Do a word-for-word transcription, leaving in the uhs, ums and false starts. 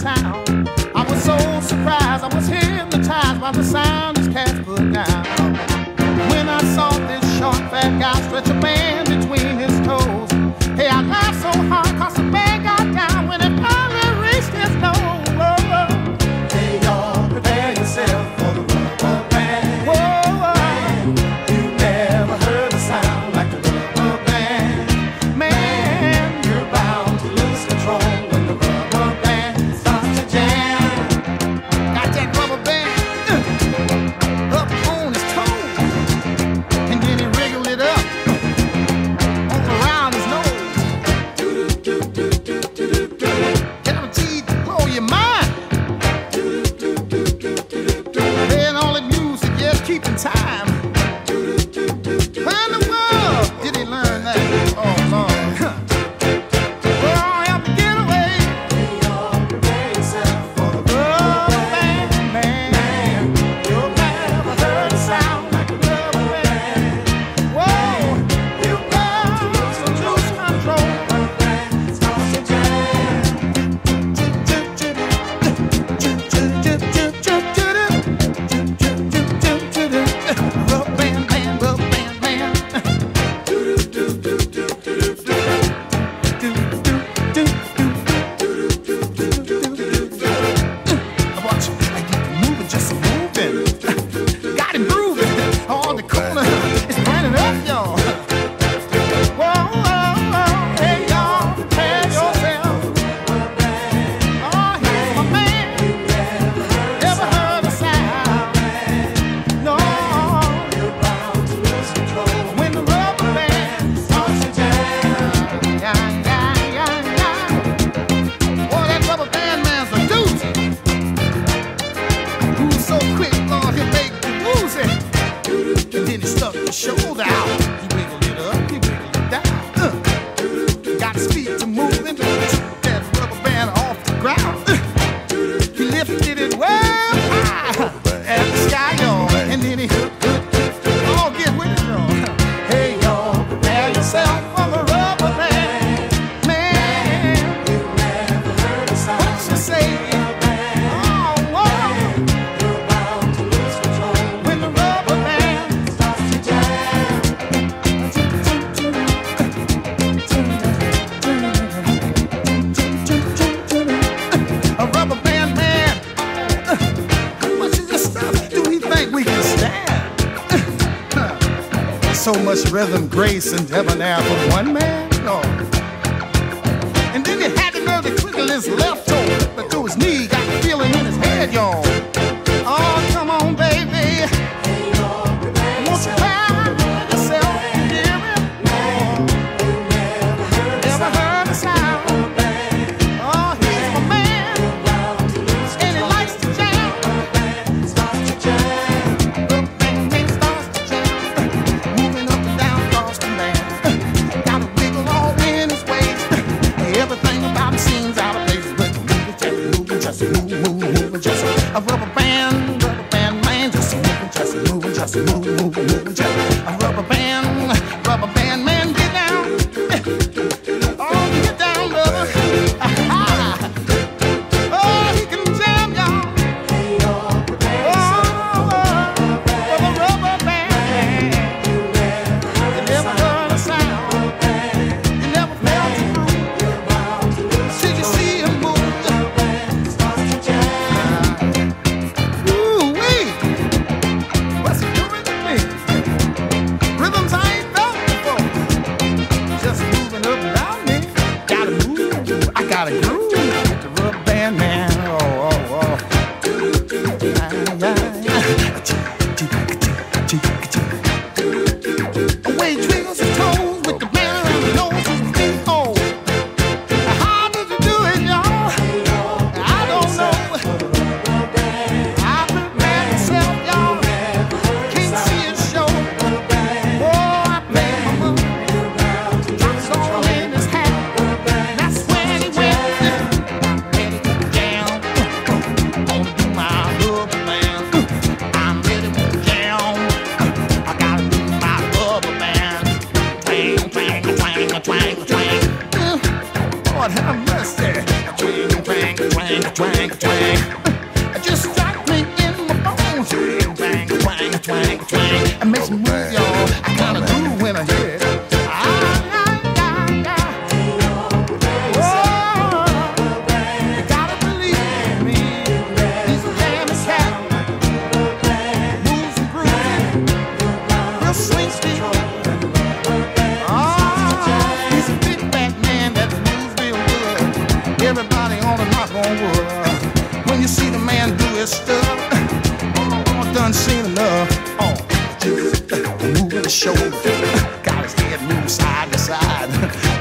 town. I was so surprised, I was hypnotized by the sound his cats put down. When I saw this short, fat guy stretch a band between his toes, hey, I laughed so hard, cause the band got down when it finally reached his nose. Hey, y'all, prepare yourself for the rubber band. Whoa, man, you never heard a sound like the rubber band. Man, you're bound to lose control when the rubber band starts to jam. Got that rubber band uh, up on his toes, and then he wriggled it up all around his nose. Guaranteed to blow your mind. Playing all the music, just keeping time. Where in the world did he learn that? Oh, Lord. Well, help me get away. Prepare yourself for the rubber band, man. You've never heard a sound like a rubber band. Whoa, you got to lose control. Starts to jam. Rubber band, man, rubber band, man. I watch you, I get you moving, just moving. Got him grooving on the corner. It's burning up, y'all. Whoa, whoa, whoa. Hey, y'all, prepare yourself. Oh, here's my man. Ever heard a sound? No. When the rubber band starts to jam. Yeah, yeah, yeah, yeah. Boy, that rubber band man's a doozy. Who's so quick, Lord, he'll make you lose it. And then he stuck his shoulder out. He wiggled it up, he wiggled it down. Uh. Got his feet to moving, took that rubber band off the ground. Uh. He lifted it well high at the sky, y'all. And then he all get with it, y'all. Hey, y'all, prepare yourself for the rubber band. Man, you never heard a sound. What you say? Oh, whoa. You're bound to lose control when the rubber band starts to jam. A rubber band man. How much of this stuff do we think we can stand? So much rhythm, grace, and debonair from one man? No. And then he had the nerve to twiddle his left toe, but through his knee, got the feeling in his head, y'all. Oh, come on, baby. Won't you find yourself hear it? Never heard a sound. Oh, here's my man, and he likes to jam. Rubber band starts to jam. Moving up and down across the land. Got a wiggle all in his waist. Everything about him seems out of place, but moving, just moving, just move, move, moving, just a rubber band, rubber band man, just moving, just moving, just move, move, moving, just a rubber band, rubber band man, get down, oh, get down, brother. Aha. Oh, he can jam, y'all. Oh, for the rubber band. You never heard a sound. You never felt it. Till you see him move. twang, twang. Just strike me in my bones. Twang, twang, twang, twang. It makes me move, y'all. I kinda groove when I hear it. Everybody on the knock on wood. When you see the man do his stuff, oh, done seen enough. Oh, moving the shoulder, got his head moving side to side.